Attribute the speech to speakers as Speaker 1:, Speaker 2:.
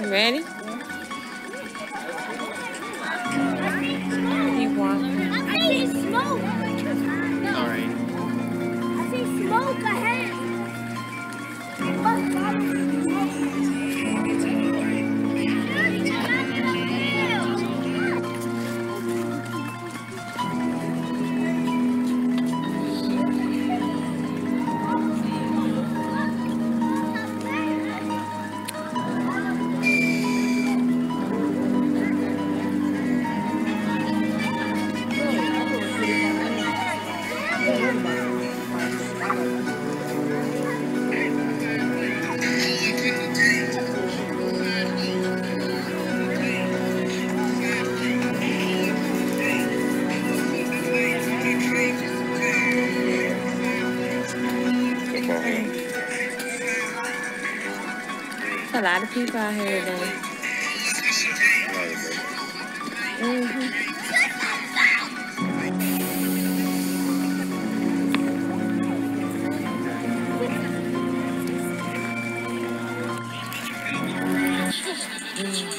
Speaker 1: Ready? Keep walking.
Speaker 2: I see smoke.
Speaker 3: All right.
Speaker 2: I see smoke ahead.
Speaker 1: A lot of people out here today. Mm-hmm.